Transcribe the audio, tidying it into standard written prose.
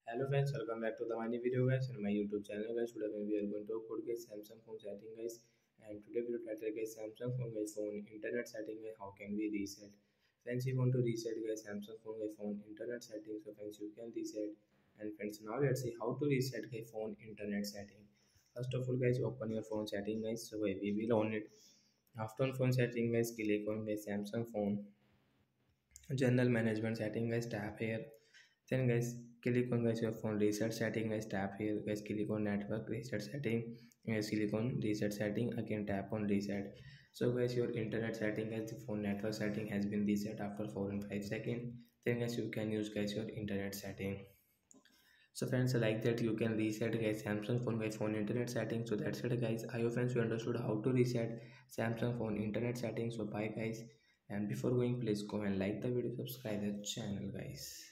Hello friends, welcome back to the my new video guys on my YouTube channel guys. Today we are going to talk about guys Samsung phone setting guys, and today we will title guys Samsung phone guys phone internet setting guys, how can we reset. Friends, you want to reset guys Samsung phone guys phone internet setting, so friends you can reset. And friends, now let's see how to reset guys phone internet setting. First of all guys, open your phone setting guys. So we will on it. After on phone setting guys, click on guys Samsung phone general management setting guys, tap here. Then guys, click on guys your phone reset setting guys, tap here guys, click on network reset setting guys, click on reset setting, again tap on reset. So guys, your internet setting guys, the phone network setting has been reset after 4 and 5 seconds. Then guys, you can use guys your internet setting. So friends, like that you can reset guys Samsung phone guys phone internet setting. So that's it guys, I hope friends you understood how to reset Samsung phone internet setting. So bye guys, and before going please go and like the video, subscribe the channel guys.